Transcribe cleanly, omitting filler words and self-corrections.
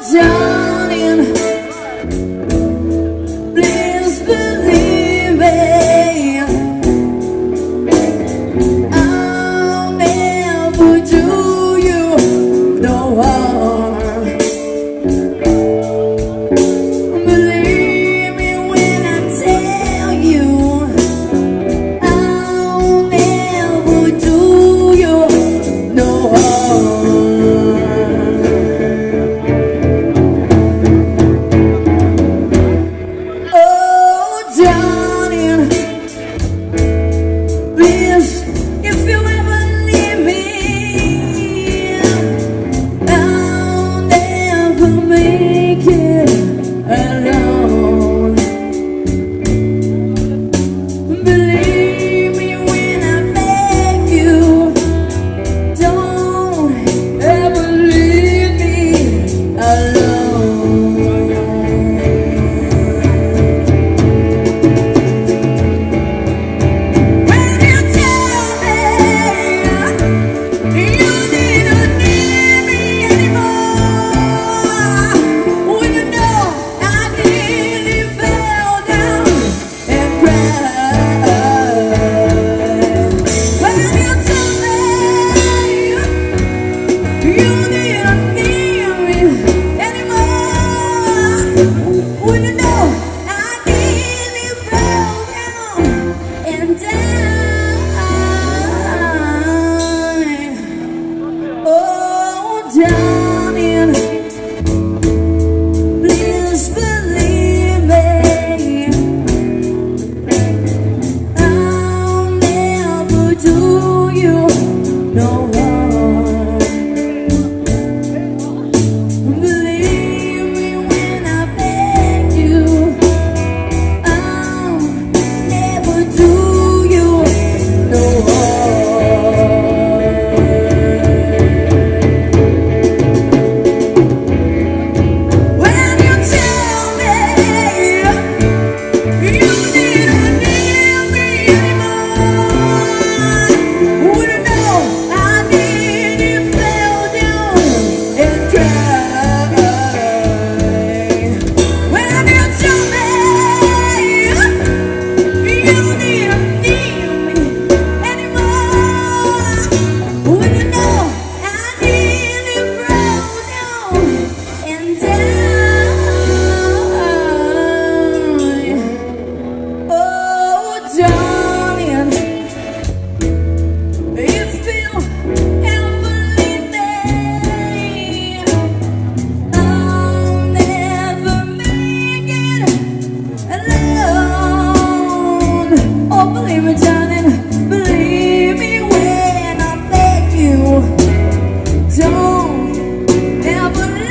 darling, please believe me. I'll never do you no harm. Believe me when I tell you, I'll never do you no harm. Darling, please, if you ever leave me, I'll never make it alone. Believe me when I beg you, don't ever leave me alone. Darling, please believe me, I'll never do you no harm. Believe me when I beg you, I'll never do you no harm. Believe me, darling, believe me when I beg you, don't ever